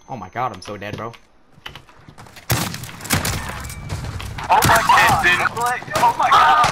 Oh my god, I'm so dead, bro. Oh my god! Oh my god!